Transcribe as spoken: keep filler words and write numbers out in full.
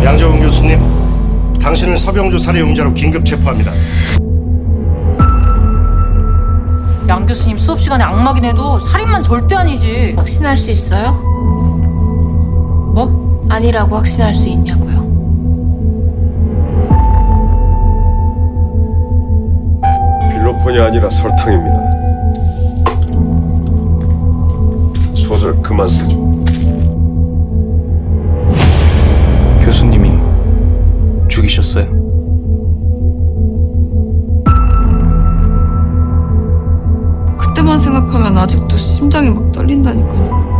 양정훈 교수님, 당신을 서병주 살해 용의자로 긴급 체포합니다. 양 교수님 수업 시간에 악마긴 해도 살인만 절대 아니지. 확신할 수 있어요? 뭐? 아니라고 확신할 수 있냐고요. 필로폰이 아니라 설탕입니다. 소설 그만 쓰죠. 교수님이 죽이셨어요? 그때만 생각하면 아직도 심장이 막 떨린다니까요.